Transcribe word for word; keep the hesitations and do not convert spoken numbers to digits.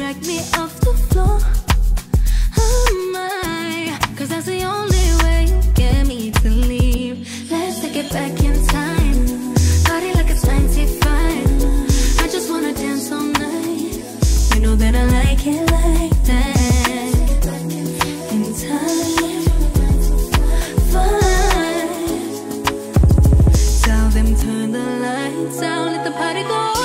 drag me off the floor. Oh my, cause that's the only way you get me to leave. Let's take it back in time, party like it's ninety-five. I just wanna dance all night, you know that I like it like that. In time, fine. Tell them turn the lights down, let the party go.